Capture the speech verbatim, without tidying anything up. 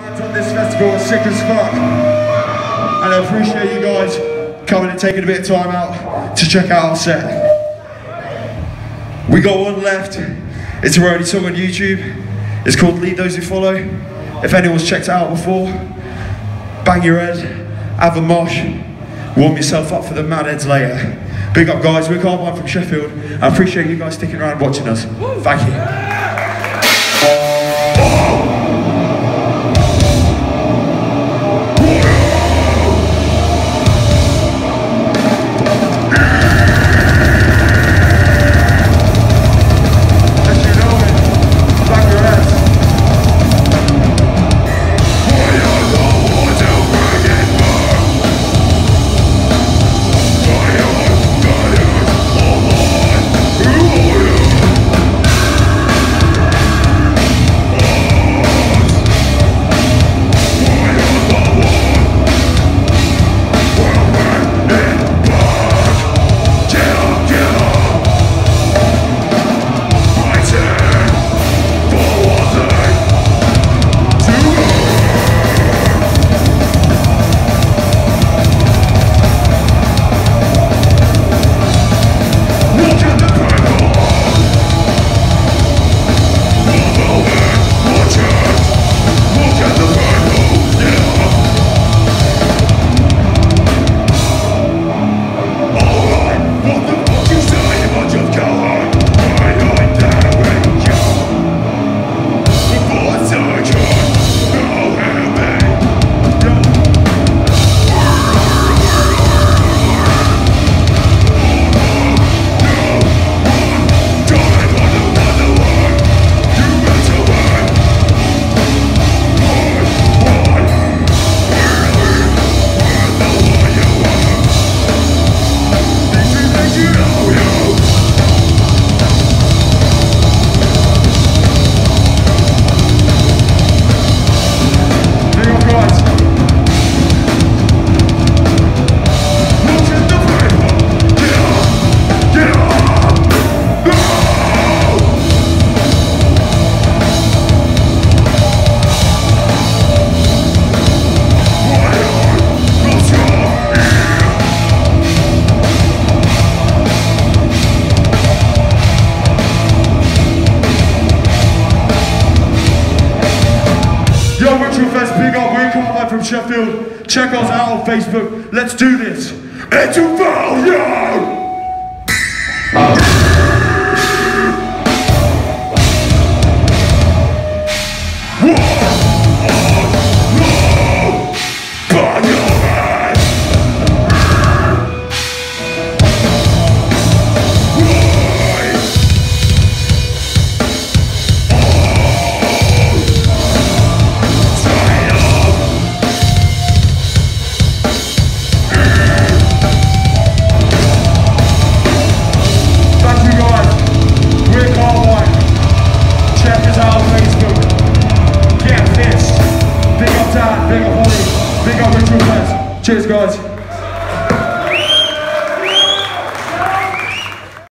On this festival is sick as fuck, and I appreciate you guys coming and taking a bit of time out to check out our set. We got one left. It's our only song on YouTube. It's called Lead Those Who Follow. If anyone's checked it out before, bang your head, have a mosh, warm yourself up for the mad heads later. Big up guys, we're Carbine from Sheffield. I appreciate you guys sticking around watching us. Thank you. Yo, Ritual Fest, big up, we're Carbine from Sheffield. Check us out on Facebook. Let's do this. Into value! Big up Holly, big up Ritual Fest. Cheers guys.